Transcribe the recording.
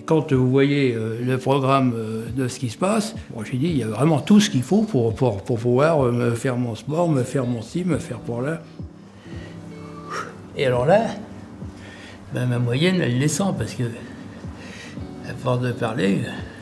Quand vous voyez le programme de ce qui se passe, bon, j'ai dit, il y a vraiment tout ce qu'il faut pour pouvoir me faire mon sport, me faire mon ci, me faire pour là. Et alors là, ben, ma moyenne, elle descend parce que, à force de parler,